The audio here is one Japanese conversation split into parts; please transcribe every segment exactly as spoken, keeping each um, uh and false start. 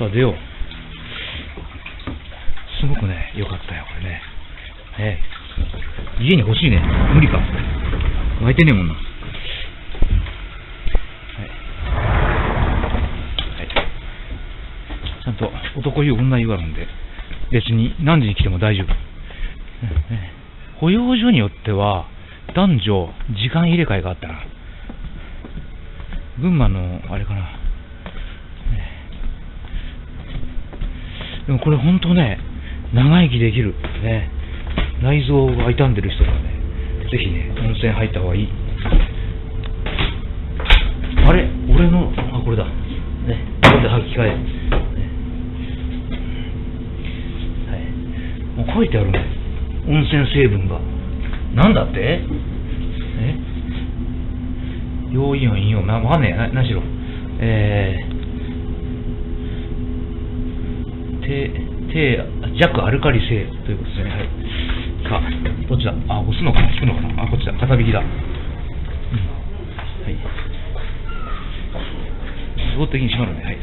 さあ出よう。すごくね、良かったよ、これね。ええ、家に欲しいね。無理か。湧いてねえもんな。はい。はい。ちゃんと男湯、女湯があるんで、別に何時に来ても大丈夫。保養所によっては、男女、時間入れ替えがあったな。群馬の、あれかな。でもこれ本当ね、長生きできる。ね。内臓が傷んでる人がね、ぜひね、温泉入った方がいい。あれ俺の、あ、これだ。ね。これで履き替え。ね、はい。もう書いてあるね。温泉成分が。なんだってえ陽イオン、陰イオン、わかんねえ。な、何しろ。えー、低、低、弱アルカリ性ということですね。はい。さあ、どっちだあ、押すのかな引くのかなあ、こっちだ。片引きだ。うん。はい。自動的に閉まるね。はい。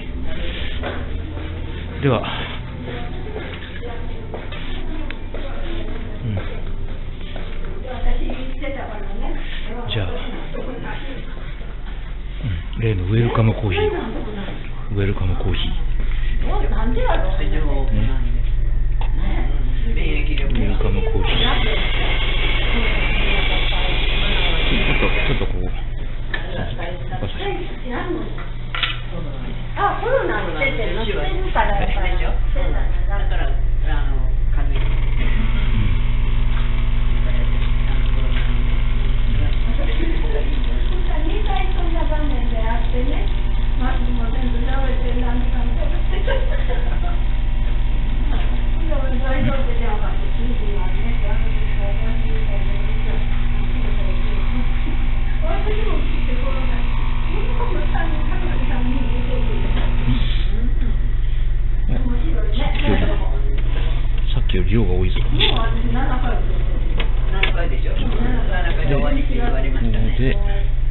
では、うん。じゃあ、うん、例のウェルカムコーヒー。ウェルカムコーヒー。ね、ウェルカムコーヒー。ちょっと、ちょっとこう。 あ、コロナしてて乗ってるからやっぱり。だから、あの、軽い。にかいそんな場面であってね、マスクも全部倒れて何かも食べて。大丈夫ではなくて、主人はね、あの時から何人かで見た。私も来てコロナ。 さっきより量が多いぞ。 ななかいでしょ。ななかいで終わりって言われましたね。 で、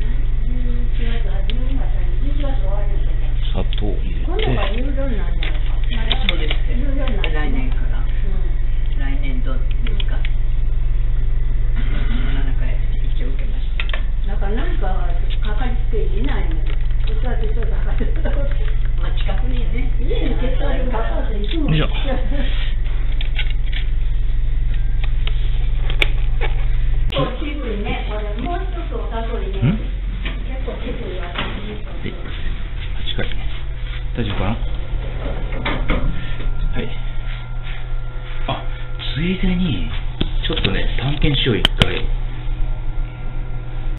砂糖入れて。 そうですね。来年から。来年どうですか。ななかい一応受けました。だからなんかかかりつけ医いないの。こっちはちょっとかかる。まあ近くにね。家に血糖がかかっていつも。 よいしょ。 結構きついね。これもう一つおたとりね。結構きついわ。はい。 はちかい。大丈夫かな。はい。あ、ついでにちょっとね探検しよう一回。